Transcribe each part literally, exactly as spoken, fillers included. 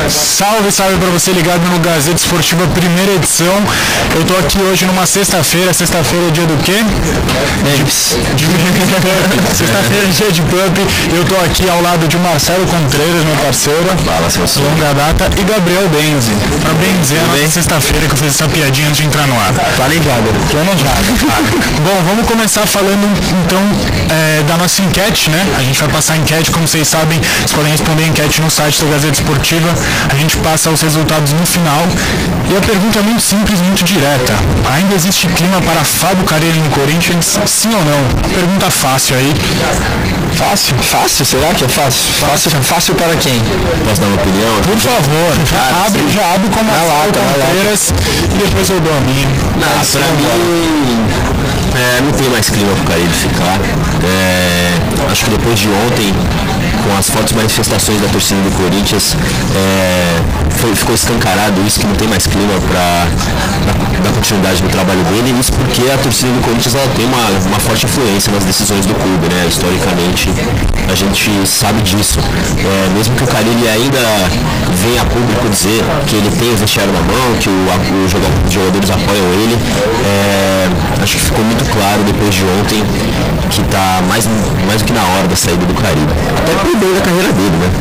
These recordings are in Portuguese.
Salve, salve pra você ligado no Gazeta Esportiva, primeira edição. Eu tô aqui hoje numa sexta-feira. Sexta-feira é dia do quê? De... de... Sexta-feira é dia de pump. Eu tô aqui ao lado de Marcelo Contreiras, meu parceiro. Fala, seu senhor. Longa data. E Gabriel Benzi. Pra benzer na sexta-feira que eu fiz essa piadinha antes de entrar no ar. Planejado. Planejado. Bom, vamos começar falando então é, da nossa enquete, né? A gente vai passar a enquete, como vocês sabem, vocês podem responder a enquete no site da Gazeta Esportiva. A gente passa os resultados no final. E a pergunta é muito simples, muito direta. Ainda existe clima para Fábio Carelli no Corinthians? Sim ou não? Pergunta fácil aí. Fácil? Fácil? Será que é fácil? Fácil, fácil para quem? Posso dar uma opinião? Por favor, já ah, abre, sim. já abre com a lata, Palmeiras e depois eu dou a minha. Não, pra mim é, não tem mais clima pro Carelli ficar. É, acho que depois de ontem, com as fortes manifestações da torcida do Corinthians, é, foi, ficou escancarado isso, que não tem mais clima para dar continuidade no trabalho dele. Isso porque a torcida do Corinthians ela tem uma, uma forte influência nas decisões do clube, né? Historicamente, a gente sabe disso. É, mesmo que o Carelli ainda venha a público dizer que ele tem o vestiário na mão, que o, o jogador, os jogadores apoiam ele, é, acho que ficou muito claro depois de ontem que está mais, mais do que na hora da saída do Carelli. Até pro bem da carreira dele, né?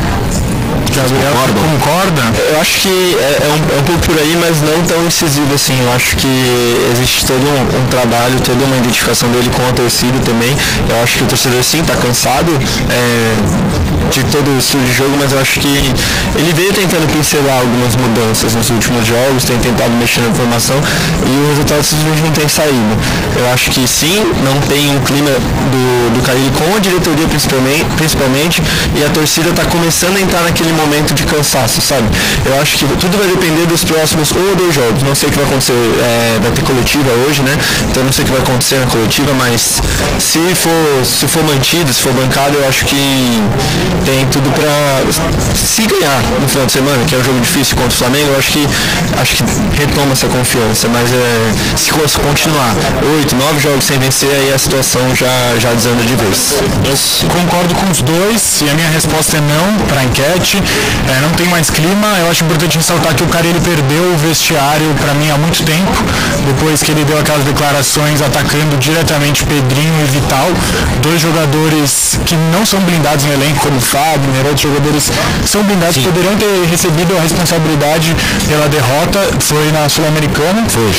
Gabriel, concorda? Eu acho que é, é, um, é um pouco por aí, mas não tão incisivo assim. Eu acho que existe todo um, um trabalho, toda uma identificação dele com a torcida também. Eu acho que o torcedor sim está cansado é, de todo o estilo de jogo, mas eu acho que ele veio tentando pincelar algumas mudanças nos últimos jogos, tem tentado mexer na formação e o resultado simplesmente não tem saído. Eu acho que sim, não tem um clima do, do Carelli com a diretoria principalmente, principalmente e a torcida está começando a entrar naquele momento de cansaço, sabe? Eu acho que tudo vai depender dos próximos um ou dois jogos. Não sei o que vai acontecer, é, vai ter coletiva hoje, né? Então não sei o que vai acontecer na coletiva, mas se for, se for mantido, se for bancado, eu acho que tem tudo pra se ganhar no final de semana, que é um jogo difícil contra o Flamengo, eu acho que acho que retoma essa confiança, mas é, se continuar oito, nove jogos sem vencer, aí a situação já, já desanda de vez. Eu concordo com os dois e a minha resposta é não para a enquete. É, não tem mais clima. Eu acho importante ressaltar que o Carelli perdeu o vestiário para mim há muito tempo, depois que ele deu aquelas declarações atacando diretamente Pedrinho e Vital, dois jogadores que não são blindados no elenco, como o Fagner, outros jogadores são blindados, Sim. poderiam ter recebido a responsabilidade pela derrota, foi na Sul-Americana. Foi.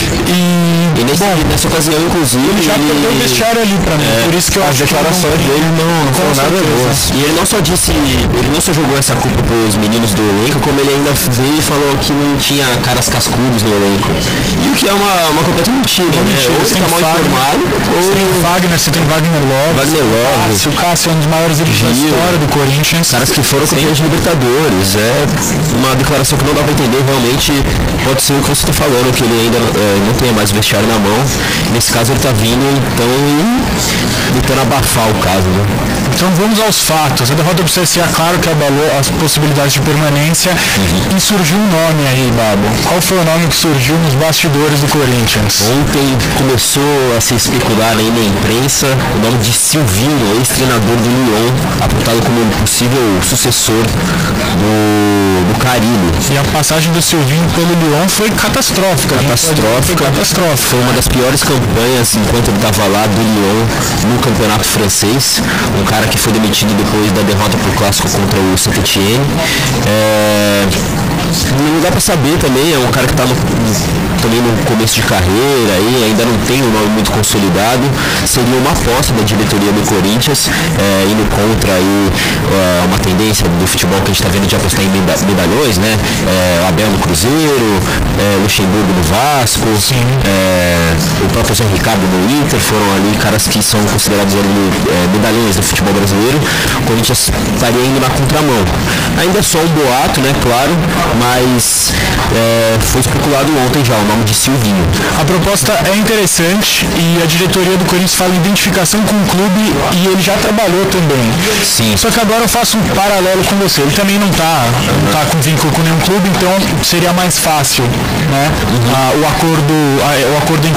E, e nesse, bom, nessa ocasião, inclusive, ele já perdeu o vestiário ali para mim, é, por isso que eu as acho declarações que dele não, não foram nada boas. E ele não só disse, ele não só jogou essa culpa para os meninos do elenco, como ele ainda veio e falou que não tinha caras cascudos no elenco. E o que é uma, uma completa mentira, é né? mentira. Ou você está mal informado, ou... Você tem o Wagner, você tem o Wagner Lopes, Wagner Lopes, o Cássio é um dos maiores ídolos da história do Corinthians. Caras que foram campeões de Libertadores. É uma declaração que não dá para entender, realmente pode ser o que você está falando, que ele ainda é, não tem mais vestiário na mão. Nesse caso ele está vindo, então, tentando abafar o caso, né? Então vamos aos fatos. A derrota do C S A, claro que abalou as possibilidades de permanência, uhum. E surgiu um nome aí, Babo. Qual foi o nome que surgiu nos bastidores do Corinthians? Ontem começou a se especular aí na imprensa o nome de Silvinho, ex-treinador do Lyon, apontado como um possível sucessor do, do Carille. E a passagem do Silvinho pelo Lyon foi catastrófica. Catastrófica. Foi catastrófica. Foi uma das piores campanhas enquanto ele estava lá do Lyon no campeonato francês. Um cara que foi demitido depois da derrota pro clássico contra o Saint-Étienne. É... Não dá pra saber também, é um cara que tá no, também no começo de carreira aí, ainda não tem um nome muito consolidado. Seria uma aposta da diretoria do Corinthians, é, indo contra aí, é, uma tendência do futebol que a gente tá vendo de apostar em medalhões, né? É, o Abel no Cruzeiro, é, Luxemburgo no Vasco, é, o próprio Zé Ricardo no Inter, foram ali caras que são considerados ali, é, medalhões do futebol brasileiro. O Corinthians estaria indo na contramão. Ainda é só um boato, né? Claro, mas é, foi especulado ontem já o nome de Silvinho. A proposta é interessante e a diretoria do Corinthians fala em identificação com o clube e ele já trabalhou também. Sim. Só que agora eu faço um paralelo com você. Ele também não está não tá com vínculo com nenhum clube, então seria mais fácil, né? Uhum. Ah, o, acordo, ah, o acordo entre as partes.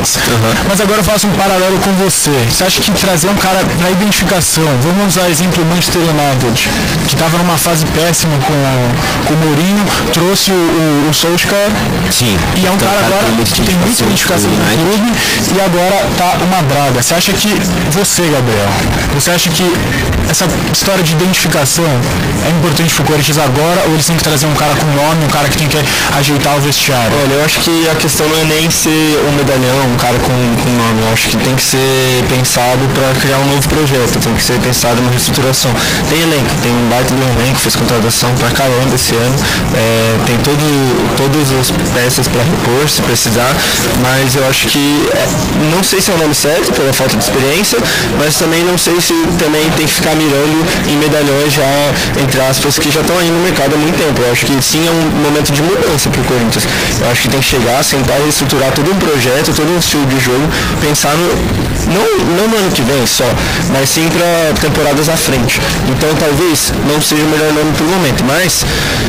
confiança. Uhum. Mas agora eu faço um paralelo com você. Você acha que trazer um cara para identificação, vamos usar exemplo Manchester United, que estava numa fase péssima com, com o Mourinho, trouxe o, o, o Solskjaer. Sim. E é um cara agora que tem muita identificação no clube e agora tá uma draga. Você acha que você, Gabriel, você acha que essa história de identificação é importante pro Corinthians agora, ou eles têm que trazer um cara com nome, um cara que tem que ajeitar o vestiário? Olha, eu acho que a questão não é nem ser um medalhão, um cara com, com nome. Eu acho que tem que ser pensado para criar um novo projeto, tem que ser pensado numa reestruturação. Tem elenco, tem um baita de elenco, fez contratação pra caramba esse ano, é, tem todo, todas as peças para repor, se precisar, mas eu acho que, é, não sei se é o nome certo, pela falta de experiência, mas também não sei se também tem que ficar mirando em medalhões já, entre aspas, que já estão aí no mercado há muito tempo. Eu acho que sim, é um momento de mudança pro Corinthians. Eu acho que tem que chegar, sentar e estruturar todo um projeto, todo um estilo de jogo, pensar no, não, não no ano que vem só, mas sim para temporadas à frente. Então talvez não seja o melhor nome pro momento, mas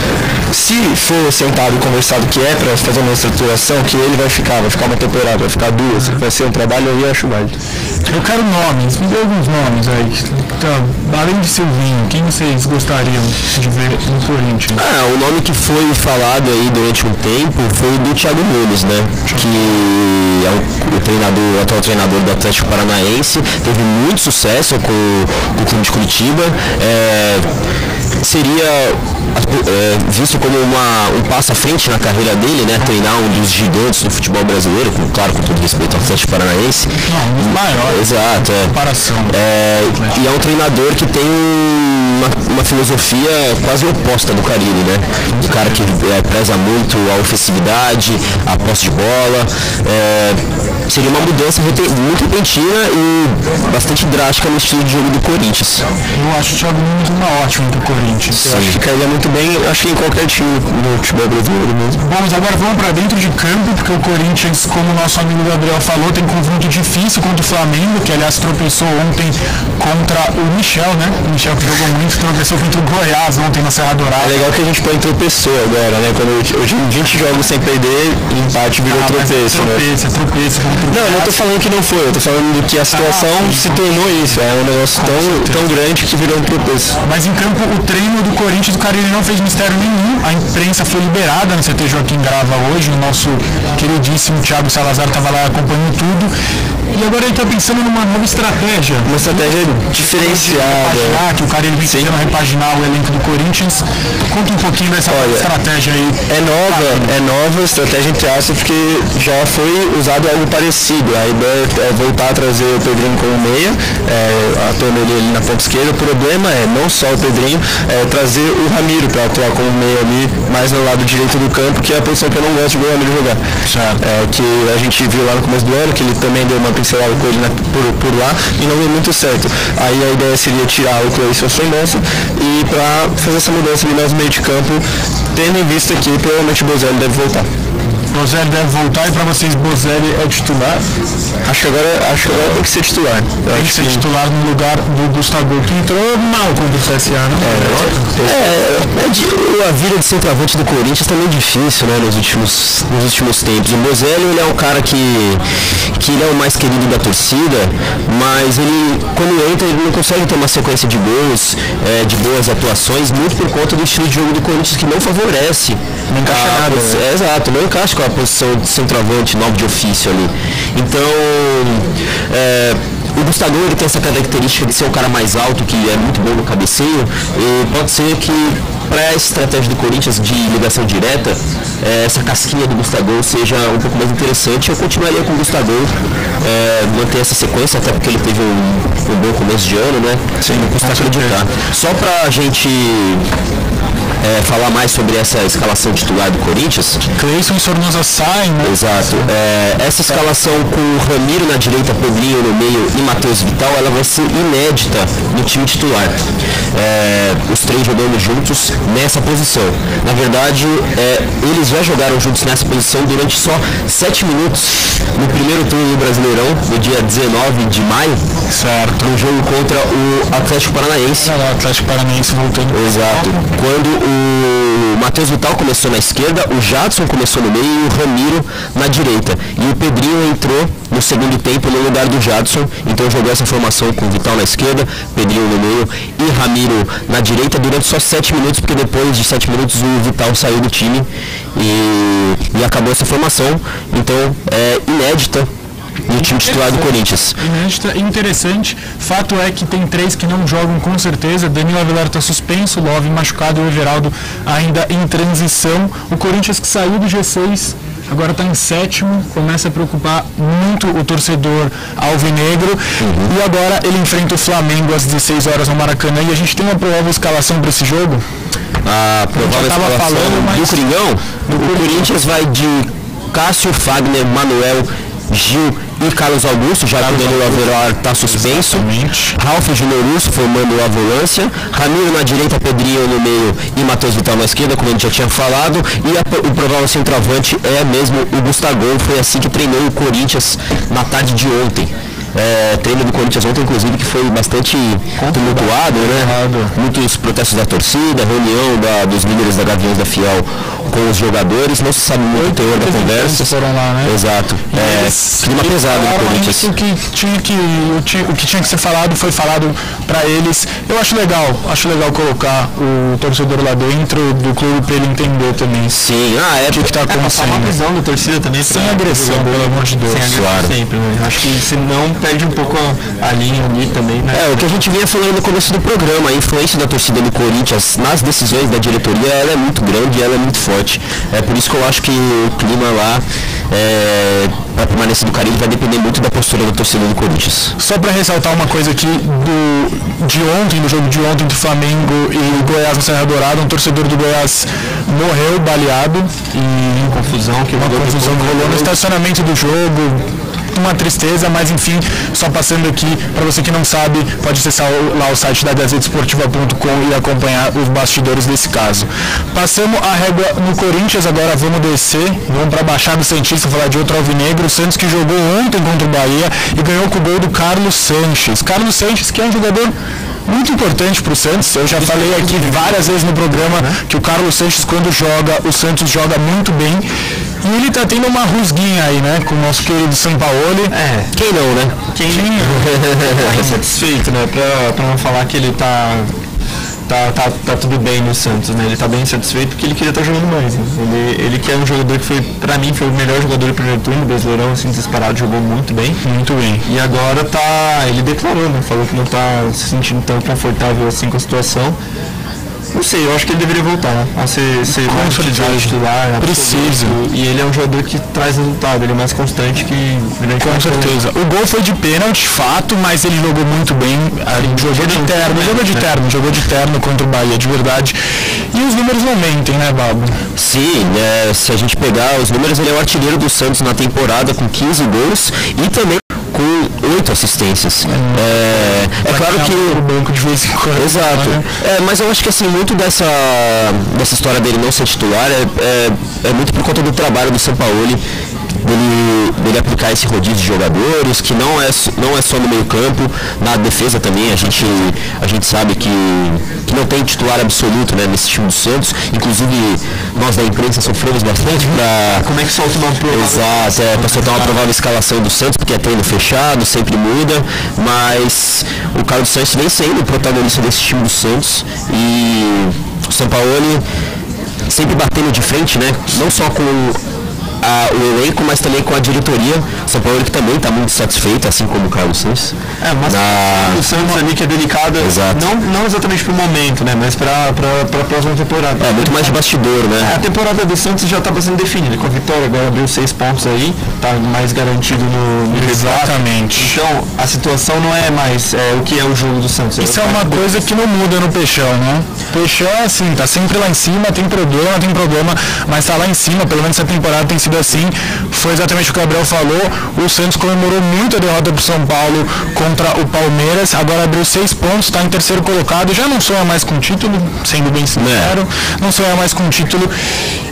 se for sentado e conversado que é para fazer uma estruturação, que ele vai ficar, vai ficar uma temporada, vai ficar duas, vai ser um trabalho, eu acho válido. Eu quero nomes, me dê alguns nomes aí. Então, além de Silvinho, quem vocês gostariam de ver no Corinthians? Ah, o nome que foi falado aí durante um tempo foi o do Thiago Nunes, né? Que é o, o, treinador, o atual treinador do Atlético Paranaense, teve muito sucesso com, com o clube de Curitiba. É, seria é, visto como uma, um passo à frente na carreira dele, né? Treinar um dos gigantes do futebol brasileiro, com, claro, com todo respeito ao Atlético Paranaense. Não, um dos maiores. Exato, é. Comparação. É, e é um treinador que tem uma, uma filosofia quase oposta do Carille, né? Um cara que é, preza muito a ofensividade, a posse de bola. É, seria uma mudança muito repentina e bastante drástica no estilo de jogo do Corinthians. Eu acho o Thiago Nunes uma ótima pro Corinthians. Sim. Eu acho que cairia muito bem, acho que em qualquer time no futebol brasileiro mesmo. Bom, mas agora vamos para dentro de campo, porque o Corinthians, como o nosso amigo Gabriel falou, tem confronto difícil contra o Flamengo, que aliás tropeçou ontem contra o Michel, né? O Michel que jogou muito, tropeçou contra o Goiás ontem na Serra Dourada. É legal que a gente põe tropeçou agora, né? Quando hoje a gente joga sem perder, empate virou ah, tropeço, é tropeço, né? É tropeço, é Não, eu não tô falando que não foi, eu tô falando que a situação ah, se tornou isso, é um negócio tão, tão grande que virou um tropeço. Mas em campo, o treino do Corinthians, o Carille não fez mistério nenhum, a imprensa foi liberada no C T Joaquim Grava hoje, o nosso queridíssimo Thiago Salazar estava lá acompanhando tudo, e agora ele está pensando numa nova estratégia. Uma estratégia diferenciada. Repaginar, que o Carille vem tentando repaginar o elenco do Corinthians. Conta um pouquinho dessa Olha, estratégia aí. É nova, ah, é nova estratégia entre aspas, porque já foi usado algo parecido. A ideia é voltar a trazer o Pedrinho como meia, é, atuando ele ali na ponta esquerda. O problema é não só o Pedrinho, é trazer o Ramiro para atuar como meia ali, mais no lado direito do campo, que é a posição que eu não gosto de ver o Ramiro jogar. É, que a gente viu lá no começo do ano, que ele também deu uma pincelada com ele na, por, por lá e não deu muito certo. Aí a ideia seria tirar o Cleison Mendonça e para fazer essa mudança ali no meio de campo, tendo em vista que provavelmente o Bozelli deve voltar. Bozelli deve voltar, e para vocês Bozelli é titular? Acho que agora, acho que agora tem que ser titular. Eu tem que ser que... titular no lugar do Gustavo, que entrou mal contra o C S A, não é? É, é, é de, a vida de centroavante do Corinthians também é difícil, né, nos últimos, nos últimos tempos. O Bozelli, ele é um cara que, que ele é o mais querido da torcida, mas ele, quando entra, ele não consegue ter uma sequência de gols, é, de boas atuações, muito por conta do estilo de jogo do Corinthians, que não favorece. Não encaixa a, nada. Né? É, exato, não encaixa com a posição de centroavante, nove de ofício ali. Então, é, o Gustavo, ele tem essa característica de ser um cara mais alto, que é muito bom no cabeceio, e pode ser que para a estratégia do Corinthians de ligação direta, é, essa casquinha do Gustavo seja um pouco mais interessante. Eu continuaria com o Gustavo, é, manter essa sequência, até porque ele teve um, um bom começo de ano, né? Sim, não custa acreditar. Só para a gente É, falar mais sobre essa escalação titular do Corinthians. Cleison e Sornosa saem, né? Exato. É, essa escalação com o Ramiro na direita, Pedrinho no meio e Matheus Vital, ela vai ser inédita no time titular. É, os três jogando juntos nessa posição. Na verdade, é, eles já jogaram juntos nessa posição durante só sete minutos no primeiro turno do Brasileirão, no dia dezenove de maio. Certo. No jogo contra o Atlético Paranaense. É, o Atlético Paranaense voltando. Exato. Quando o O Matheus Vital começou na esquerda, o Jadson começou no meio e o Ramiro na direita. E o Pedrinho entrou no segundo tempo no lugar do Jadson, então jogou essa formação com o Vital na esquerda, Pedrinho no meio e Ramiro na direita durante só sete minutos, porque depois de sete minutos o Vital saiu do time e, e acabou essa formação, então é inédita no time titular do Corinthians. Inédita e interessante. Fato é que tem três que não jogam com certeza. Danilo Avelar está suspenso, Love machucado e o Everaldo ainda em transição. O Corinthians que saiu do G seis agora está em sétimo, começa a preocupar muito o torcedor alvinegro. Uhum. E agora ele enfrenta o Flamengo às dezesseis horas no Maracanã. E a gente tem uma provável escalação para esse jogo? A provável escalação falando, mas... do Coringão? O Corinthians vai de Cássio, Fagner, Manuel, Gil e Carlos Augusto, já que o Danilo Avelar está suspenso. Exatamente. Ralf Júnior Russo formando a volância, Ramiro na direita, Pedrinho no meio e Matheus Vital na esquerda, como a gente já tinha falado, e a, o provável centroavante é mesmo o Gustavo. Foi assim que treinou o Corinthians na tarde de ontem. É, treino do Corinthians ontem, inclusive, que foi bastante tumultuado, né? Muitos protestos da torcida, reunião da, dos líderes da Gaviões da Fiel com os jogadores, não se sabe muito o teor da conversa. Foram lá, né? Exato. É, clima pesado no Corinthians. O que, tinha que, o que tinha que ser falado foi falado para eles. Eu acho legal, acho legal colocar o torcedor lá dentro do clube para ele entender também. Sim, ah, é o que está acontecendo. É uma visão da torcida também. Sem agressão, pelo amor de Deus. Sem agressão, claro. Sempre, né? Acho que se não perde um pouco a, a linha ali também, né? É, o que a gente vinha falando no começo do programa, a influência da torcida do Corinthians nas decisões da diretoria, ela é muito grande e ela é muito forte. É por isso que eu acho que o clima lá, é, para permanecer do Caribe, vai depender muito da postura da torcida do Corinthians. Só para ressaltar uma coisa aqui, do, de ontem, do jogo de ontem do Flamengo e Goiás no Serra Dourada, um torcedor do Goiás morreu baleado e confusão, que uma confusão que rolou no estacionamento do jogo. Uma tristeza, mas enfim, só passando aqui, para você que não sabe, pode acessar lá o site da gazeta esportiva ponto com e acompanhar os bastidores desse caso. Passamos a régua no Corinthians, agora vamos descer, vamos para a Baixada Santista falar de outro alvinegro, o Santos que jogou ontem contra o Bahia e ganhou com o gol do Carlos Sanches. Carlos Sanches, que é um jogador muito importante para o Santos, eu já falei aqui várias vezes no programa que o Carlos Sanches, quando joga, o Santos joga muito bem. E ele tá tendo uma rusguinha aí, né, com o nosso querido Sampaoli. É, quem não, né? Quem não? Tá insatisfeito, né, pra, pra não falar que ele tá, tá, tá, tá tudo bem no Santos, né, ele tá bem insatisfeito porque ele queria estar tá jogando mais, né? ele, ele que é um jogador que foi, pra mim, foi o melhor jogador do primeiro turno, Brasileirão, assim, disparado, jogou muito bem. Muito bem. E agora tá, ele declarou, né, falou que não tá se sentindo tão confortável assim com a situação. Não sei, eu acho que ele deveria voltar a ser, ser mais titular, precisa. E ele é um jogador que traz resultado, ele é mais constante que... Com certeza. O gol foi de pênalti, fato, mas ele jogou muito bem, ele jogou de terno, jogou de terno, jogou de terno contra o Bahia, de verdade. E os números não mentem, né, Babo? Sim, é, se a gente pegar os números, ele é o artilheiro do Santos na temporada com quinze gols e também com oito assistências. É, é, é claro que o banco de vez em quando. Exato. É, mas eu acho que assim, muito dessa, dessa história dele não ser titular é, é, é muito por conta do trabalho do Sampaoli, dele, dele aplicar esse rodízio de jogadores, que não é, não é só no meio campo, na defesa também, a gente, a gente sabe que, que não tem titular absoluto, né, nesse time do Santos, inclusive nós da imprensa sofremos bastante para... Como é que solta uma provável... Exato, é, para soltar uma provável escalação do Santos, porque é treino fechado, sempre muda, mas o Carlos Santos vem sendo o protagonista desse time do Santos e o Sampaoli sempre batendo de frente, né, não só com A, o elenco, mas também com a diretoria. São Paulo que também está muito satisfeito, assim como o Carlos Santos. É, mas na... o Santos ali que é delicado, não, não exatamente para o momento, né, mas para a próxima temporada. É, muito mais de bastidor, né? É, a temporada do Santos já está sendo definida, com a vitória agora abriu seis pontos aí, está mais garantido no, no Exatamente. Resultado. Então, a situação não é mais é, o que é o jogo do Santos. Isso é uma coisa que não muda no Peixão, né? Peixão é assim, tá sempre lá em cima, tem problema, tem problema, mas tá lá em cima, pelo menos essa temporada tem sido assim. Foi exatamente o que o Gabriel falou. O Santos comemorou muito a derrota pro São Paulo contra o Palmeiras, agora abriu seis pontos, está em terceiro colocado, já não sonha mais com título, sendo bem sincero, é. não sonha mais com título.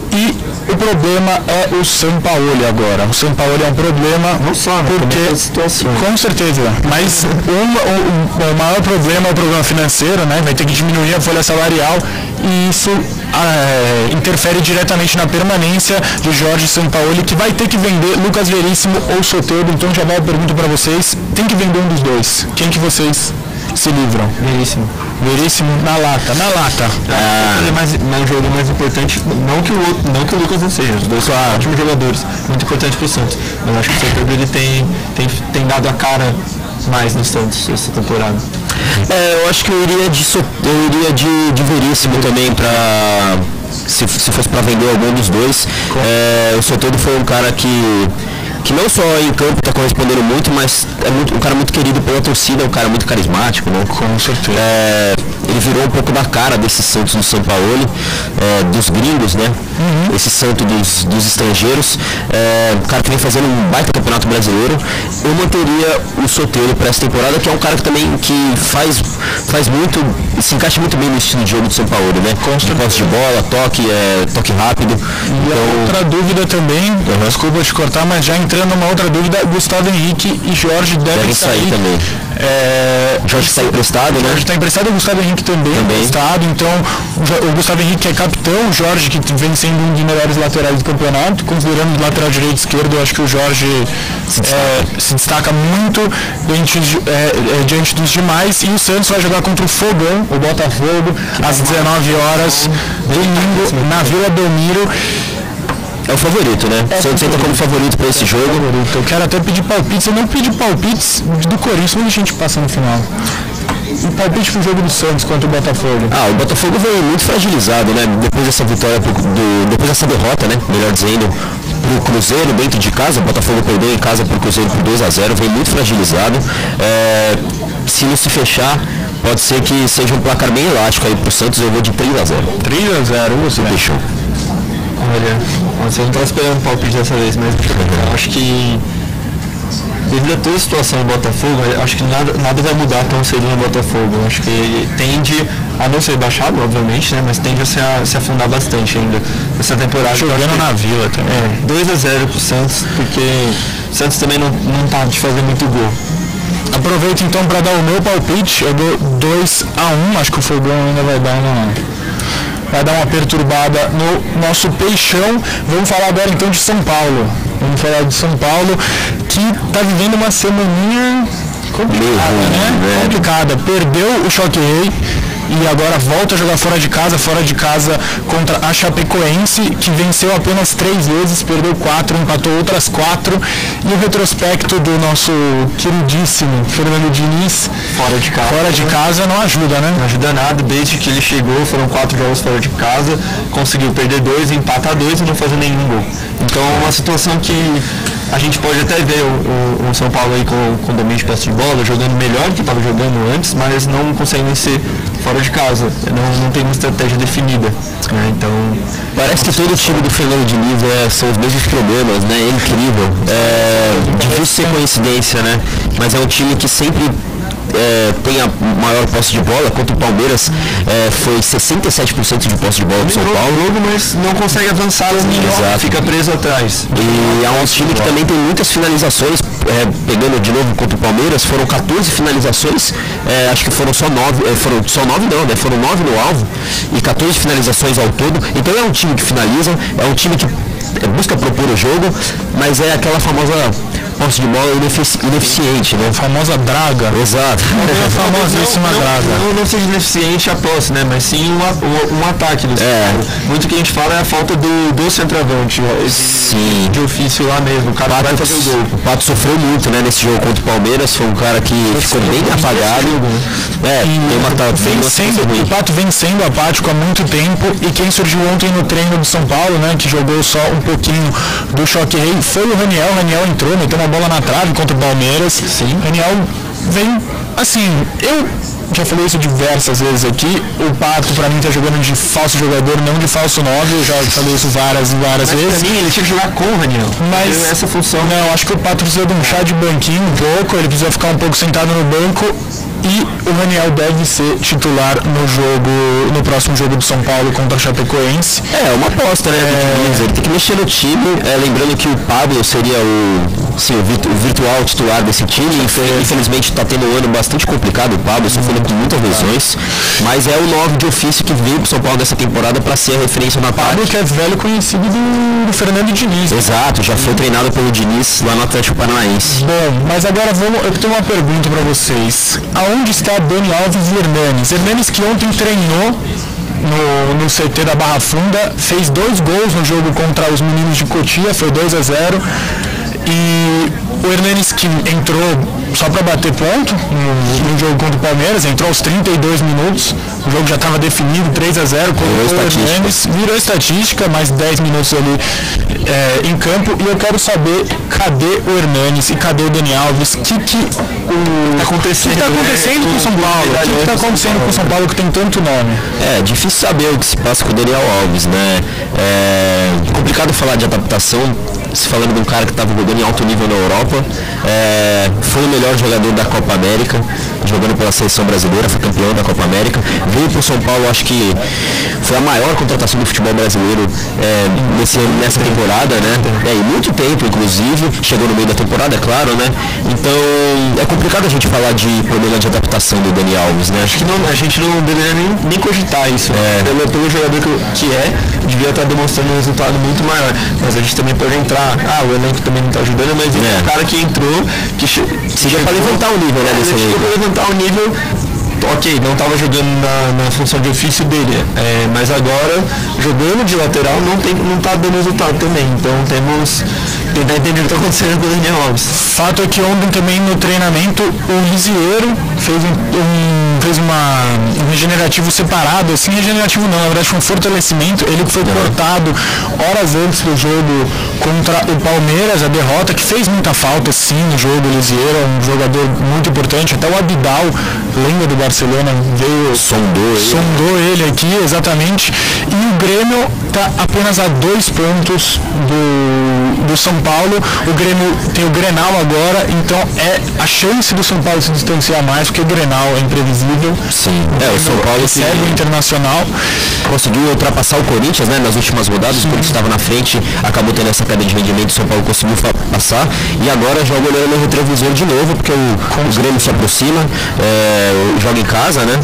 E o problema é o Sampaoli agora. O Sampaoli é um problema. Não só, né? Porque, situação. Com certeza. Mas uma, o, o maior problema é o problema financeiro, né? Vai ter que diminuir a folha salarial e isso é, interfere diretamente na permanência de Jorge Sampaoli, que vai ter que vender Lucas Veríssimo ou Soteldo. Então já vai a pergunta para vocês: tem que vender um dos dois. Quem que vocês se livram? Veríssimo. Veríssimo na lata, na lata. Ah, é mais, mais um jogo mais importante, não que, o, não que o Lucas não seja, os dois são ótimos jogadores, muito importante para o Santos. Mas acho que o Soteldo ele tem, tem, tem dado a cara mais no Santos essa temporada. É, eu acho que eu iria de, eu iria de, de Veríssimo também para se, se fosse para vender algum dos dois. É, o Soteldo foi um cara que que não só em campo está correspondendo muito, mas é muito, um cara muito querido pela torcida, um cara muito carismático, né? Com certeza. É, ele virou um pouco da cara desse Santos do Sampaoli, é, dos gringos, né? Uhum. Esse Santos dos, dos estrangeiros, é, um cara que vem fazendo um baita campeonato brasileiro. Eu manteria o Soteldo para essa temporada, que é um cara que também que faz, faz muito, se encaixa muito bem no estilo de jogo do Sampaoli, né? Com posse de bola, toque, é, toque rápido. E então, outra dúvida também, uhum. desculpa te cortar, mas já entrando numa outra dúvida, Gustavo Henrique e Jorge devem deve sair, sair também. É, Jorge está emprestado, né? Jorge está emprestado, o Gustavo Henrique também, também. emprestado, então o Gustavo Henrique é capitão, o Jorge que vem sendo um dos melhores laterais do campeonato, considerando o lateral direito e esquerdo, eu acho que o Jorge se destaca, é, se destaca muito diante, é, é, diante dos demais, e o Santos vai jogar contra o Fogão, o Botafogo, que às dezenove horas, domingo, na Vila Belmiro. É o favorito, né? O Santos entra como favorito para esse jogo. Favorito. Eu quero até pedir palpites. Eu não pedi palpites do Corinthians, mas a gente passa no final. O palpite pro jogo do Santos contra o Botafogo. Ah, o Botafogo veio muito fragilizado, né? Depois dessa vitória, do, depois dessa derrota, né? Melhor dizendo, pro Cruzeiro dentro de casa. O Botafogo perdeu em casa pro Cruzeiro por dois a zero. Veio muito fragilizado. É, se não se fechar, pode ser que seja um placar bem elástico aí pro Santos. Eu vou de três a zero. três a zero, você deixou. Olha, você não está esperando palpite dessa vez, mas eu acho que devido a toda a situação do Botafogo, eu acho que nada, nada vai mudar tão cedo no Botafogo. Eu acho que tende a não ser baixado, obviamente, né, mas tende a se, a se afundar bastante ainda nessa temporada. Jogando na Vila também. É, dois a zero pro Santos, porque o Santos também não, não tá de fazer muito gol. Aproveito então para dar o meu palpite, eu dou dois a um, acho que o Fogão ainda vai dar uma... vai dar uma perturbada no nosso peixão. Vamos falar agora então de São Paulo. Vamos falar de São Paulo, que está vivendo uma semaninha complicada, né? Complicada. Perdeu o Choque Rei e agora volta a jogar fora de casa, fora de casa contra a Chapecoense, que venceu apenas três vezes, perdeu quatro, empatou outras quatro. E o retrospecto do nosso queridíssimo Fernando Diniz fora de casa, fora de casa não ajuda, né? Não ajuda nada, desde que ele chegou, foram quatro jogos fora de casa, conseguiu perder dois, empatar dois e não fazer nenhum gol. Então é uma situação que a gente pode até ver o, o, o São Paulo aí com, com domínio de posse de bola, jogando melhor que estava jogando antes, mas não consegue vencer fora de casa, não, não tem uma estratégia definida, né? Então parece que todo o time do Fernando Diniz é, são os mesmos problemas, né? É incrível, é difícil ser coincidência, né? Mas é um time que sempre É, tem a maior posse de bola. Contra o Palmeiras é, foi sessenta e sete por cento de posse de bola do São Paulo, mas não consegue avançar, fica preso atrás. E é um time que também tem muitas finalizações, é, pegando de novo contra o Palmeiras, foram quatorze finalizações, é, acho que foram só nove, é, foram só nove não, né? Foram nove no alvo e quatorze finalizações ao todo. Então é um time que finaliza, é um time que busca propor o jogo, mas é aquela famosa posse de bola inefici ineficiente, né? A famosa draga. Exato. A famosíssima não, não, draga. Não, não seja ineficiente a posse, né? Mas sim um, um, um ataque. É. Muito que a gente fala é a falta do, do centroavante. Sim. De ofício lá mesmo. O cara Pato, vai fazer o gol. O Pato sofreu muito, né? Nesse jogo contra o Palmeiras. Foi um cara que Esse ficou bem apagado. É, e tem uma, vem sendo, o Pato vem sendo apático há muito tempo. E quem surgiu ontem no treino do São Paulo, né? Que jogou só um pouquinho do Choque Rei, foi o Raniel. O Raniel entrou, meteu uma bola na trave contra o Palmeiras. Sim. Raniel vem, assim, eu já falei isso diversas vezes aqui, o Pato pra mim tá jogando de falso jogador, não de falso nove, eu já falei isso várias e várias Mas vezes. Pra mim ele tinha que jogar com o Raniel. Mas essa função. Não, acho que o Pato precisa de um chá de banquinho um pouco, ele precisa ficar um pouco sentado no banco. e o Raniel deve ser titular no jogo, no próximo jogo do São Paulo contra a Chapecoense. É, uma aposta, né? É... Ele tem que mexer no time, é, lembrando que o Pablo seria o, sim, o, virtu, o virtual titular desse time. Infelizmente está tendo um ano bastante complicado o Pablo, sofrendo com muitas lesões, mas é o nove de ofício que veio para o São Paulo dessa temporada para ser a referência na Pablo, que é velho conhecido do, do Fernando Diniz. Exato, já foi treinado pelo Diniz lá no Atlético Paranaense. Bom, mas agora vamos, eu tenho uma pergunta para vocês. Aonde está Dani Alves e Hernanes? Hernanes que ontem treinou no, no C T da Barra Funda, fez dois gols no jogo contra os meninos de Cotia, foi dois a zero. E o Hernanes que entrou só para bater ponto no, no jogo contra o Palmeiras, entrou aos trinta e dois minutos, o jogo já estava definido, três a zero, colocou o Hernanes, virou estatística, mais dez minutos ali é, em campo, e eu quero saber cadê o Hernanes e cadê o Dani Alves, o que que o tá acontecendo, que tá acontecendo com o São Paulo, o que está acontecendo com o São Paulo que tem tanto nome? É difícil saber o que se passa com o Daniel Alves, né? É complicado falar de adaptação, se falando de um cara que estava jogando em alto nível na Europa, é, foi o melhor jogador da Copa América, jogando pela seleção brasileira, foi campeão da Copa América, veio para o São Paulo, acho que foi a maior contratação do futebol brasileiro é, nesse, nessa temporada, né? É, e muito tempo, inclusive, chegou no meio da temporada, é claro, né? Então, é complicado a gente falar de problema de adaptação do Dani Alves, né? Acho que não, a gente não deveria nem, nem cogitar isso. É. Pelo, pelo jogador que, que é, devia estar demonstrando um resultado muito maior. Mas a gente também pode entrar, ah, o elenco também não está ajudando, mas é um cara que entrou, que che seja para levantar o nível, né? Desse elenco. Para levantar o nível, ok, não estava jogando na, na função de ofício dele, é, mas agora, jogando de lateral, não tem, não está dando resultado também. Então temos tentar entender o que está acontecendo com o Daniel Alves. Fato é que ontem também no treinamento o Lisieiro fez um, um, fez uma, um regenerativo separado, assim, regenerativo não, na verdade foi um fortalecimento, ele foi cortado horas antes do jogo contra o Palmeiras, a derrota, que fez muita falta sim no jogo. O Lisieiro é um jogador muito importante, até o Abidal, lembra do Barcelona, veio, sondou ele, sondou ele aqui, exatamente, e o Grêmio está apenas a dois pontos do, do São Paulo. O Grêmio tem o Grenal agora, então é a chance do São Paulo se distanciar mais, porque o Grenal é imprevisível. Sim, o é, o São Paulo segue o Internacional. Conseguiu ultrapassar o Corinthians, né, nas últimas rodadas. Sim. O Corinthians estava na frente, acabou tendo essa queda de rendimento, o São Paulo conseguiu passar e agora joga olhando no retrovisor de novo, porque o, o Grêmio se aproxima, é, joga em casa, né,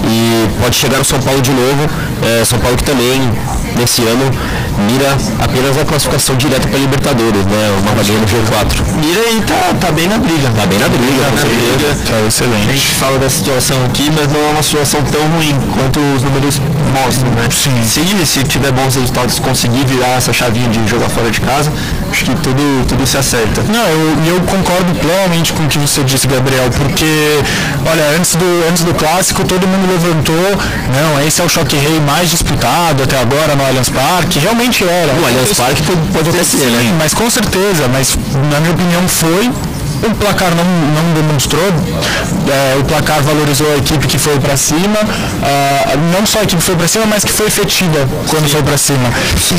e pode chegar no São Paulo de novo. É, São Paulo que também nesse ano mira apenas a classificação direta para a Libertadores, né? Uma vaguinha no G quatro. Mira e tá, tá bem na briga. Tá bem na briga, tá com certeza. Tá excelente. A gente fala da situação aqui, mas não é uma situação tão ruim quanto os números mostram, né? Sim. Se, se tiver bons resultados, conseguir virar essa chavinha de jogar fora de casa, acho que tudo, tudo se acerta. Não, eu, eu concordo plenamente com o que você disse, Gabriel, porque, olha, antes do, antes do clássico todo mundo levantou, não, esse é o choque rei mais disputado até agora no Allianz Parque, realmente era. O Allianz Parque pode, pode até ser, né? Mas com certeza, mas na minha opinião foi. O placar não, não demonstrou, é, o placar valorizou a equipe que foi para cima, uh, não só a equipe que foi para cima, mas que foi efetiva quando Sim. foi para cima. Sim.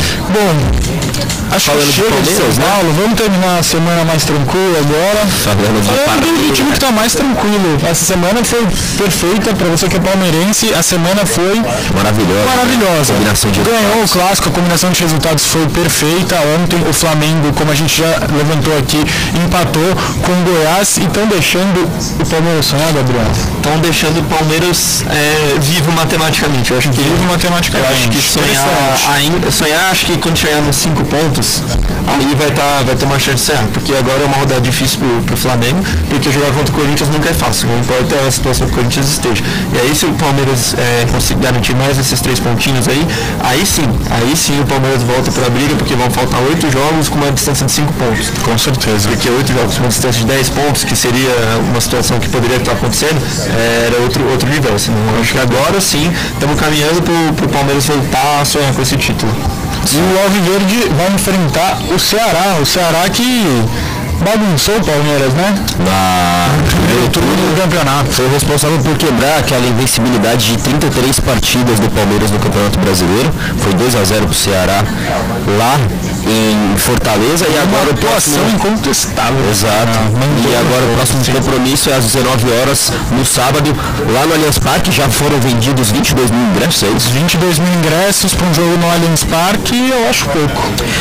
Bom, acho Falando que chega de São Paulo, né? Vamos terminar a semana mais tranquila agora. Falando, Falando do time que está mais tranquilo. Essa semana foi perfeita para você que é palmeirense, a semana foi maravilhosa. Maravilhosa. Né? Combinação de Ganhou resultados. o clássico, a combinação de resultados foi perfeita. Ontem o Flamengo, como a gente já levantou aqui, empatou com o Goiás e estão deixando o Palmeiras sonhar, Gabriel? Estão deixando o Palmeiras é, vivo matematicamente. Eu acho que vivo matematicamente. Eu acho que sonhar, ainda, sonhar, acho que quando chegar nos cinco pontos, aí vai, tá, vai ter uma chance de ser, porque agora é uma rodada difícil pro, pro Flamengo, porque jogar contra o Corinthians nunca é fácil, não importa a situação que o Corinthians esteja. E aí se o Palmeiras é, conseguir garantir mais esses três pontinhos aí, aí sim, aí sim o Palmeiras volta para a briga, porque vão faltar oito jogos com uma distância de cinco pontos. Com certeza. Porque oito jogos com uma distância de dez pontos, que seria uma situação que poderia estar acontecendo, era outro, outro nível. Assim, eu acho que agora sim estamos caminhando para o Palmeiras voltar a sonhar com esse título. E o Alviverde vai enfrentar o Ceará, o Ceará que bagunçou o Palmeiras, né? Na primeiro turno do campeonato. Foi responsável por quebrar aquela invencibilidade de trinta e três partidas do Palmeiras no Campeonato Brasileiro. Foi dois a zero pro Ceará lá em Fortaleza e agora o próximo... incontestável. Exato. Ah, e agora o próximo compromisso é às dezenove horas no sábado, lá no Allianz Parque. Já foram vendidos vinte e dois mil ingressos, é isso? vinte e dois mil ingressos para um jogo no Allianz Parque, eu acho pouco.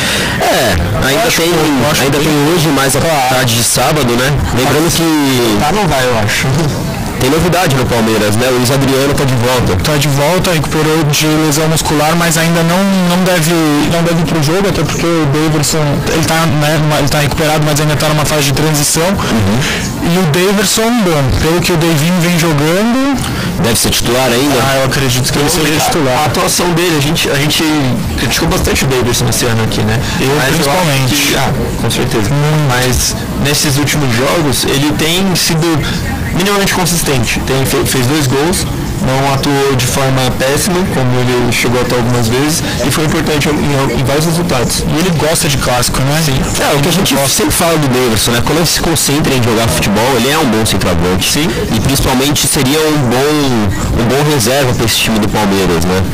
É, ainda tem, pouco, ainda tem hoje mais a tarde de sábado, né? Lembrando que... Tá, não vai, eu acho. Tem novidade no Palmeiras, né? O Luiz Adriano está de volta. Está de volta, recuperou de lesão muscular, mas ainda não, não deve não deve ir para o jogo, até porque o Daverson, ele está né, ele tá recuperado, mas ainda está numa fase de transição. Uhum. E o Daverson, bom, pelo que o Davinho vem jogando... Deve ser titular ainda? Ah, eu acredito que ele seja titular. A atuação dele, a gente, a gente criticou bastante o Daverson esse ano aqui, né? Eu, mas principalmente. Eu que, ah, com certeza. Hum. Mas nesses últimos jogos, ele tem sido minimamente consistente. Tem, fez dois gols, não atuou de forma péssima, como ele chegou a atuar algumas vezes, e foi importante em, em vários resultados. E ele gosta de clássico, né? Sim. É, o que a gente gosta. sempre fala do Daverson, né? Quando ele se concentra em jogar futebol, ele é um bom centroavante. Sim. E principalmente seria um bom, um bom reserva para esse time do Palmeiras, né?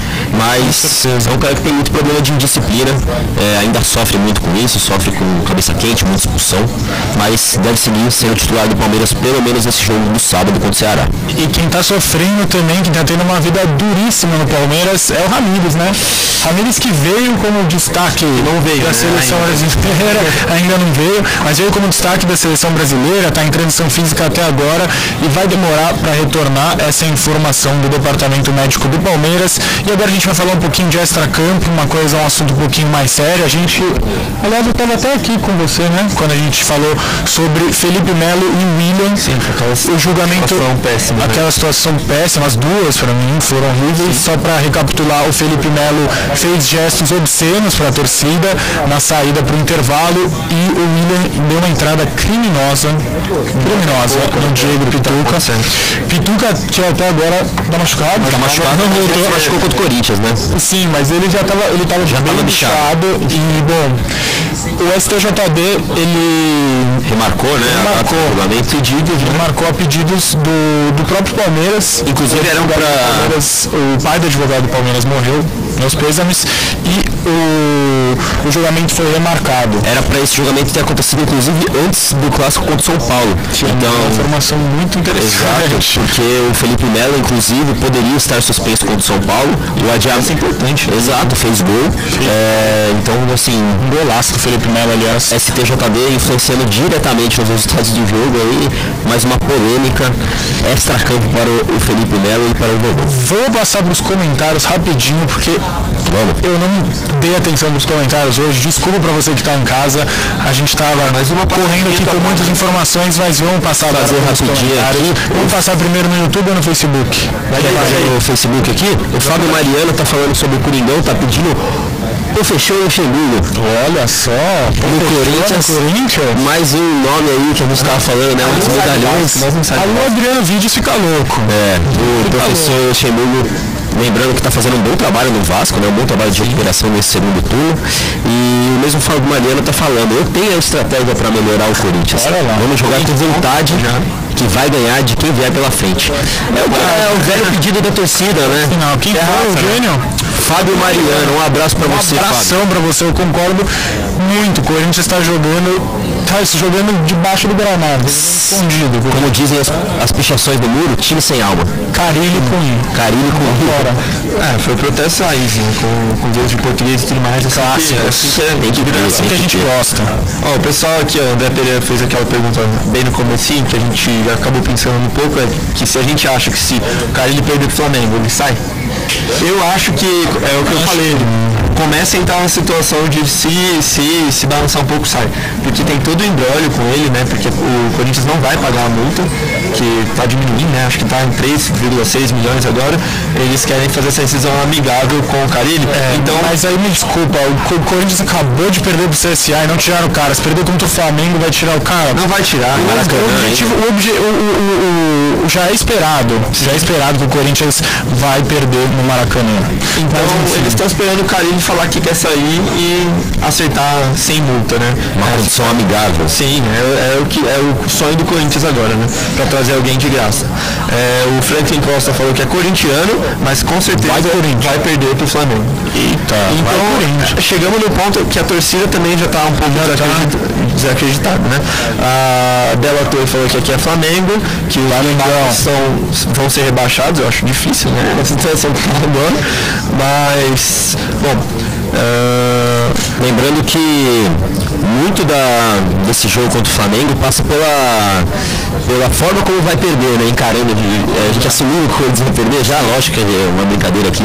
Mas é um cara que tem muito problema de indisciplina, é, ainda sofre muito com isso, sofre com cabeça quente, muita expulsão, mas deve seguir sendo titular do Palmeiras pelo menos nesse jogo no sábado contra o Ceará. E quem está sofrendo também, quem está tendo uma vida duríssima no Palmeiras é o Ramírez, né? Ramírez que veio como destaque não veio, da né? seleção ainda. brasileira, ainda não veio, mas veio como destaque da seleção brasileira, está em transição física até agora e vai demorar para retornar. Essa informação do departamento médico do Palmeiras. E agora a gente vai falar um pouquinho de extracampo, uma coisa, um assunto um pouquinho mais sério. A gente, aliás, eu estava até aqui com você, né? Quando a gente falou sobre Felipe Melo e William. Sim, o julgamento, situação péssima, aquela né? situação péssima, as duas para mim foram horríveis. Só para recapitular, o Felipe Melo fez gestos obscenos para a torcida na saída para o intervalo e o William deu uma entrada criminosa, criminosa no Diego Pituca. Pituca que até agora tá machucado, tá machucado, não voltou, machucou contra o Corinthians, né? Sim, mas ele já estava ele tava já bem bichado e bom, o S T J D ele remarcou, né? Remarcou, a, a pedidos, né? Remarcou a pedidos do, do próprio Palmeiras. Inclusive eram para o pai do advogado do Palmeiras morreu, meus pêsames, e o, o julgamento foi remarcado. Era para esse julgamento ter acontecido inclusive antes do clássico contra o São Paulo. Então, uma informação muito interessante. Exato, porque o Felipe Melo inclusive poderia estar suspenso contra o São Paulo. O adiamento é importante. Exato, fez gol. É, então, assim, um golaço do Felipe Melo, aliás. S T J D influenciando diretamente nos resultados do jogo aí, mais uma polêmica extra-campo para o, o Felipe Melo e para o Dodô. Vou passar para os comentários rapidinho, porque Vamos. eu não dei atenção nos comentários hoje. Desculpa para você que está em casa. A gente estava correndo aqui com muitas informações, mas vamos passar fazer rapidinho aqui. Vamos passar primeiro no YouTube ou no Facebook? Vai fazer no Facebook aqui? O Fábio Mariano está falando sobre o Coringão, está pedindo o fechou o Luxemburgo. Olha só, no Corinthians, Corinthians, mais um nome aí que a gente estava falando, né? Um dos medalhões. Alô, Adriano Vídeos fica louco. É, o fica professor louco. Luxemburgo, lembrando que está fazendo um bom trabalho no Vasco, né? Um bom trabalho de recuperação nesse segundo turno. E o mesmo Fábio Mariano está falando, eu tenho a estratégia para melhorar o Corinthians. Vamos jogar com vontade, que vai ganhar de quem vier pela frente. É o, é o velho pedido da torcida, né? Não, quem é foi o gênio? Fábio Mariano, um abraço para um você, Fábio. Um abração para você, eu concordo muito. O Corinthians está jogando, está jogando debaixo do gramado, escondido. Como dizem as, as pichações do muro, time sem alma. Carilho com I. Carilho com I. Fora. É, foi protesto raiz, né? Com, com gols de português e tudo mais. Assim clássico. Que, assim que, é, tem que ver, assim que a gente gosta. Ó, o pessoal aqui, ó, o André Pereira fez aquela pergunta bem no comecinho, que a gente já acabou pensando um pouco, é que se a gente acha que se o Carilho perder pro Flamengo, ele sai? Eu acho que, é o que eu falei, começa a entrar na situação de se, se, se balançar um pouco, sai. Porque tem todo o embrólio com ele, né? Porque o Corinthians não vai pagar a multa, que tá diminuindo, né? Acho que tá em três vírgula seis milhões agora. Eles querem fazer essa decisão amigável com o Carilho. É, então, mas aí me desculpa, o Corinthians acabou de perder pro C S A e não tiraram o cara. Se perder contra o Flamengo, vai tirar o cara? Não vai tirar. O, o objetivo, o, obje, o, o, o, já é esperado, já é esperado que o Corinthians vai perder no Maracanã. Então, eles estão esperando o Carilho falar que quer sair e acertar sem multa, né? Uma é, condição amigável. Sim, é, é, o que, é o sonho do Corinthians agora, né? Pra trazer alguém de graça. É, o Franklin Costa falou que é corintiano, mas com certeza vai, vai perder pro Flamengo. Eita, então, chegamos no ponto que a torcida também já tá um pouco desacredit... desacreditada, né? A Bela Torre falou que aqui é Flamengo, que os Flamengo são, vão ser rebaixados, eu acho difícil, né? Essa situação que tá agora. Mas, bom, uh, lembrando que muito da, desse jogo contra o Flamengo passa pela, pela forma como vai perder, né? Encarando, de, a gente assumiu que o Corinthians vai perder já, lógico que é uma brincadeira aqui,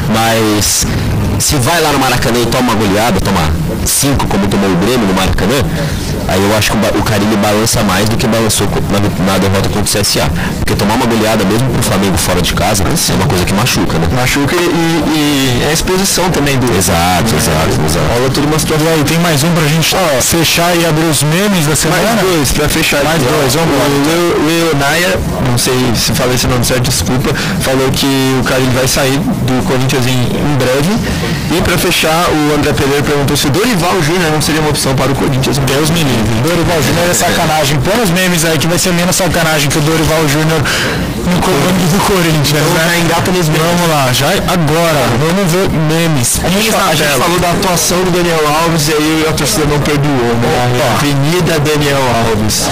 mas se vai lá no Maracanã e toma uma goleada, toma cinco como tomou o Grêmio no Maracanã, aí eu acho que o Carille balança mais do que balançou na, na derrota contra o C S A. Porque tomar uma goleada mesmo pro Flamengo fora de casa é uma coisa que machuca, né? Machuca e, e é a exposição também do... Exato, exato, exato. Olha tudo uma situação aí. Tem mais um pra gente ó, fechar e abrir os memes da semana? Mais dois, pra fechar. Mais dois, vamos lá. O Leonaia, não sei se falei esse nome certo, desculpa, falou que o Carille vai sair do Corinthians em, em breve. E pra fechar, o André Pereira perguntou se o Dorival Júnior não seria uma opção para o Corinthians. Deus me livre. Dorival Júnior é sacanagem. Põe os memes aí que vai ser menos sacanagem que o Dorival Júnior no comando do Corinthians. Então, né? Já engata nos memes. Vamos lá, já agora, vamos ver memes. A gente, a gente falou da atuação do Daniel Alves e aí a torcida não perdoou, né? Ó, Avenida Daniel Alves.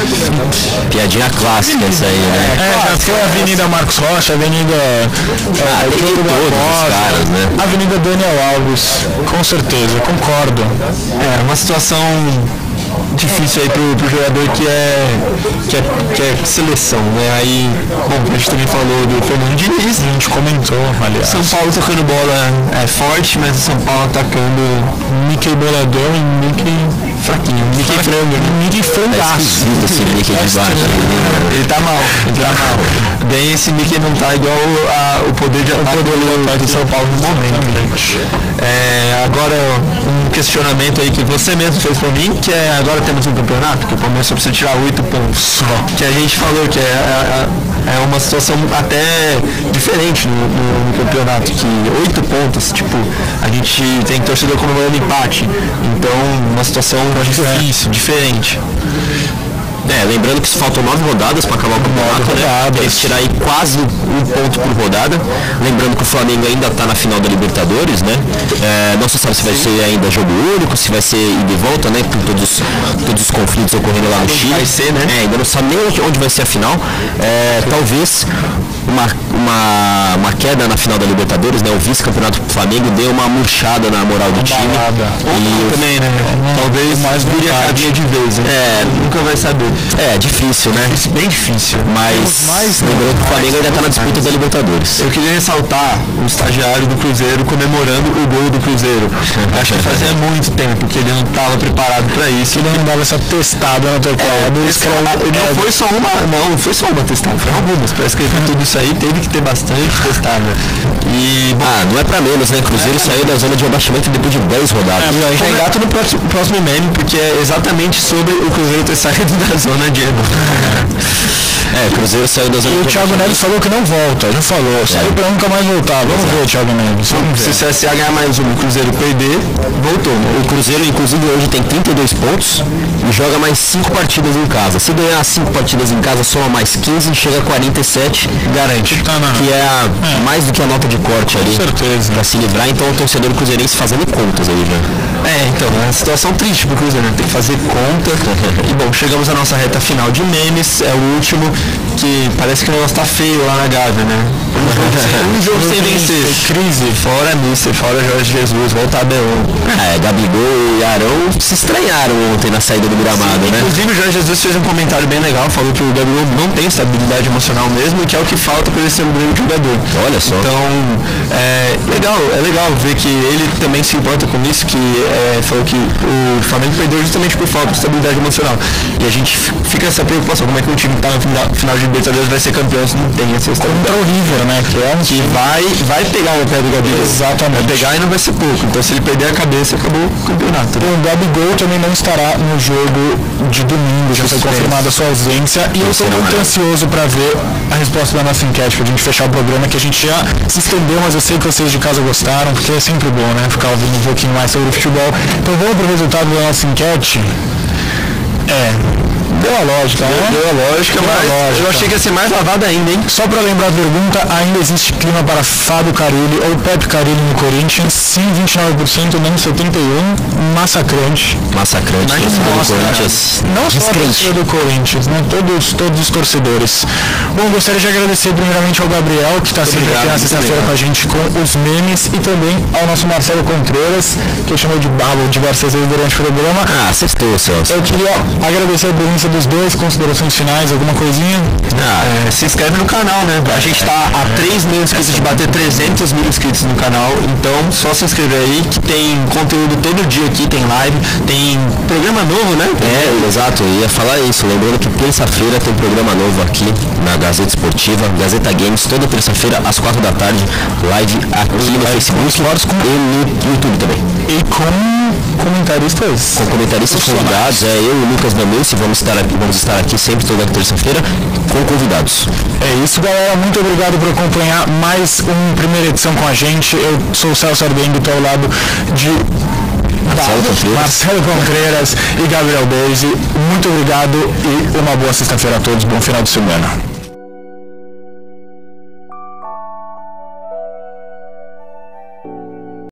Piadinha clássica essa aí, né? É, já foi a Avenida Marcos Rocha, Avenida ah, é, tem todos os caras, né? Avenida Daniel Alves, com certeza, concordo. É, uma situação difícil aí pro, pro jogador que é, que é que é seleção, né? Aí, bom, a gente também falou do Fernando Diniz, a gente comentou, aliás. São Paulo tocando bola é forte, mas o São Paulo atacando Mickey boladão e Mickey fraquinho, Mickey frango, Mickey frangaço. É esse Mickey de baixo. Ele tá mal, ele tá mal. Bem, esse Mickey não tá igual a, o poder de ataque do, do São Paulo no momento, né? É, agora, um questionamento aí que você mesmo fez pra mim, que é agora temos um campeonato, que o Palmeiras só precisa tirar oito pontos. Que a gente falou que é, é, é uma situação até diferente no, no, no campeonato, que oito pontos, tipo, a gente tem torcedor comemorando empate. Então, uma situação difícil, diferente. É, lembrando que faltam nove rodadas para acabar o campeonato, né? Eles tirar aí quase um ponto por rodada. Lembrando que o Flamengo ainda está na final da Libertadores, né? É, não se sabe se vai ser ainda jogo único, se vai ser ida e volta, né? Com todos, todos os conflitos ocorrendo lá no Chile. Vai ser, né? É, ainda não sabe nem onde vai ser a final. É, talvez uma, uma, uma queda na final da Libertadores, né? O vice-campeonato do Flamengo deu uma murchada na moral do time. E também, né? Talvez mais viria a cadeia de vez, né? É, nunca vai saber. É, difícil, né? Difícil, bem difícil. Mas, mais, lembrando que o Flamengo ainda está na disputa da Libertadores. Eu queria ressaltar o estagiário do Cruzeiro comemorando o gol do Cruzeiro. Acho que fazia muito tempo que ele não estava preparado para isso. Ele não dava essa testada na tua cara. É, não foi só uma, não, não foi só uma testada, foi algumas. Para escrever tudo isso aí, teve que ter bastante testada. E, bom, ah, não é para menos, né? Cruzeiro é, saiu da zona de abaixamento depois de dez rodadas. É, a gente já engata no próximo, próximo meme, porque é exatamente sobre o Cruzeiro ter saído da zona de É, Cruzeiro saiu da zona. E o Thiago Neves falou que não volta, já falou, saiu é. pra nunca mais voltar. Vamos Exato. ver o Thiago Neves. Vamos Se o C S A ganhar mais um, o Cruzeiro perder, voltou. O Cruzeiro, inclusive, hoje tem trinta e dois pontos e joga mais cinco partidas em casa. Se ganhar cinco partidas em casa, soma mais quinze e chega a quarenta e sete, garante. Tá na... Que é, a, é mais do que a nota de corte ali. Com certeza. Pra se livrar, então o torcedor cruzeirense fazendo contas aí já. É, então, é uma situação triste pro Cruzeiro, né? Tem que fazer conta. E bom, chegamos à nossa reta final de memes, é o último, que parece que o negócio tá feio lá na Gávea, né? Um jogo sem vencer. Crise. Fora Mister, fora Jorge Jesus, volta Abelão. É, Gabigol e Arão se estranharam ontem na saída do gramado, Sim, né? Inclusive o Jorge Jesus fez um comentário bem legal, falou que o Gabigol não tem estabilidade emocional mesmo, que é o que falta para ele ser um grande jogador. Olha só. Então, é legal, é legal ver que ele também se importa com isso, que é, falou que o Flamengo perdeu justamente por falta de estabilidade emocional. E a gente fica essa preocupação, como é que o time tá no final de Libertadores vai ser campeão se não tem essa história. Contra o River, né? Que é um que vai, vai pegar o pé do Gabigol. Exatamente. Vai pegar e não vai ser pouco. Então se ele perder a cabeça, acabou o campeonato. O Gabigol também não estará no jogo de domingo, já foi confirmada a sua ausência. E eu estou muito ansioso para ver a resposta da nossa enquete, pra gente fechar o programa, que a gente já se estendeu, mas eu sei que vocês de casa gostaram, porque é sempre bom, né? Ficar ouvindo um pouquinho mais sobre o futebol. Então vamos pro resultado da nossa enquete. É, deu a lógica, né? Deu a lógica, deu mas a lógica. Eu achei que ia ser mais lavada ainda, hein? Só para lembrar a pergunta, ainda existe clima para Fábio Carille ou Pepe Carille no Corinthians? Sim, vinte e nove por cento, não setenta e um por cento. Massacrante. Massacrante, Mas, nossa, do Corinthians. Não só a torcida do Corinthians, né? Todos, todos os torcedores. Bom, gostaria de agradecer primeiramente ao Gabriel, que está sempre aqui na sexta-feira com a gente com os memes, e também ao nosso Marcelo Contreiras, que chamou de babo diversas vezes durante o programa. Ah, acertou, Celso. Eu queria agradecer a presença dos dois, considerações finais, alguma coisinha? Ah, é, se inscreve no canal, né? A gente tá a três mil inscritos de bater trezentos mil inscritos no canal, então só se inscrever aí que tem conteúdo todo dia aqui, tem live, tem programa novo, né? É, exato, eu ia falar isso, lembrando que terça-feira tem programa novo aqui na Gazeta Esportiva, Gazeta Games, toda terça-feira às quatro da tarde, live aqui no Facebook e no YouTube também. E com comentaristas? Com comentaristas convidados, é eu e o Lucas Manilce, vamos estar aqui, vamos estar aqui sempre toda terça-feira com convidados. É isso, galera, muito obrigado por acompanhar mais uma primeira edição com a gente. Eu sou o Celso Arbengo, estou ao lado de Marcelo Contreiras. Marcelo Contreiras e Gabriel Beise. Muito obrigado e uma boa sexta-feira a todos, bom final de semana.